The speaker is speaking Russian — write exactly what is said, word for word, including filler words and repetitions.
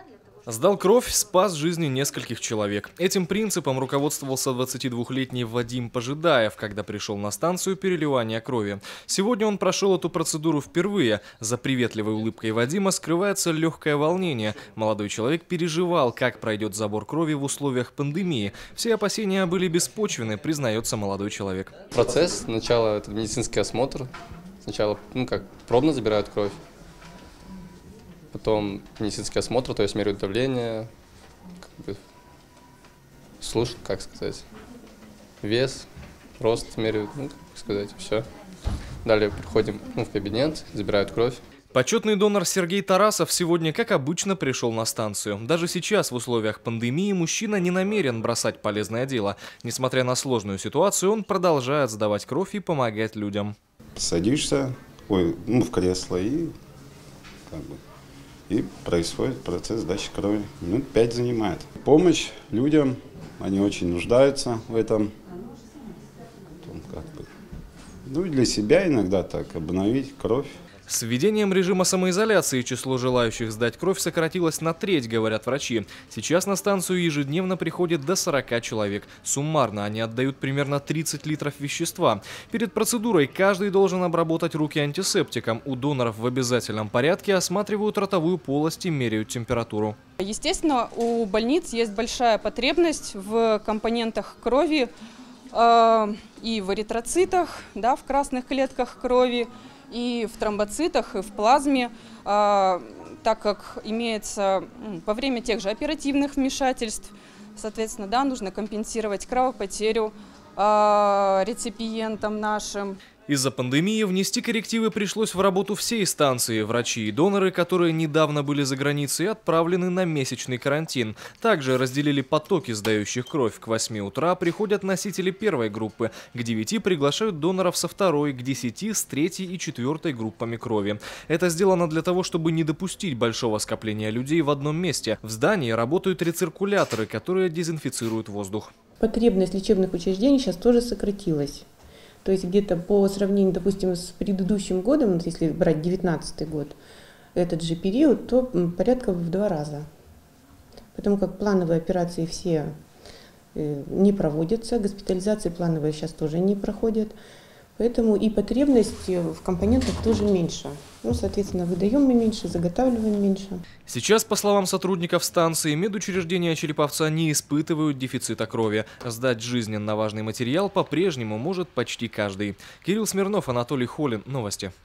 Сдал кровь, спас жизни нескольких человек. Этим принципом руководствовался двадцатидвухлетний Вадим Пожидаев, когда пришел на станцию переливания крови. Сегодня он прошел эту процедуру впервые. За приветливой улыбкой Вадима скрывается легкое волнение. Молодой человек переживал, как пройдет забор крови в условиях пандемии. Все опасения были беспочвены, признается молодой человек. Процесс сначала это медицинский осмотр. Сначала, ну как, пробно забирают кровь. Потом медицинский осмотр, то есть меряют давление, как бы, слушают, как сказать, вес, рост меряют, ну, как сказать, все. Далее приходим ну, в кабинет, забирают кровь. Почетный донор Сергей Тарасов сегодня, как обычно, пришел на станцию. Даже сейчас, в условиях пандемии, мужчина не намерен бросать полезное дело. Несмотря на сложную ситуацию, он продолжает сдавать кровь и помогать людям. Садишься ой, ну, в кресло и как бы... И происходит процесс сдачи крови. Минут пять занимает. Помощь людям, они очень нуждаются в этом. Как бы, ну и для себя иногда так, обновить кровь. С введением режима самоизоляции число желающих сдать кровь сократилось на треть, говорят врачи. Сейчас на станцию ежедневно приходит до сорока человек. Суммарно они отдают примерно тридцать литров вещества. Перед процедурой каждый должен обработать руки антисептиком. У доноров в обязательном порядке осматривают ротовую полость и меряют температуру. Естественно, у больниц есть большая потребность в компонентах крови э, и в эритроцитах, да, в красных клетках крови, и в тромбоцитах, и в плазме, э, так как имеется во время тех же оперативных вмешательств, соответственно, да, нужно компенсировать кровопотерю э, реципиентам нашим. Из-за пандемии внести коррективы пришлось в работу всей станции. Врачи и доноры, которые недавно были за границей, отправлены на месячный карантин. Также разделили потоки сдающих кровь. К восьми утра приходят носители первой группы, к девяти приглашают доноров со второй, к десяти с третьей и четвертой группами крови. Это сделано для того, чтобы не допустить большого скопления людей в одном месте. В здании работают рециркуляторы, которые дезинфицируют воздух. Потребность лечебных учреждений сейчас тоже сократилась. То есть где-то по сравнению, допустим, с предыдущим годом, если брать девятнадцатый год, этот же период, то порядка в два раза. Потому как плановые операции все не проводятся, госпитализации плановые сейчас тоже не проходят. Поэтому и потребность в компонентах тоже меньше. Ну, соответственно, выдаем мы меньше, заготавливаем меньше. Сейчас, по словам сотрудников станции, медучреждения Череповца не испытывают дефицита крови. Сдать жизненно важный материал по-прежнему может почти каждый. Кирилл Смирнов, Анатолий Холин. Новости.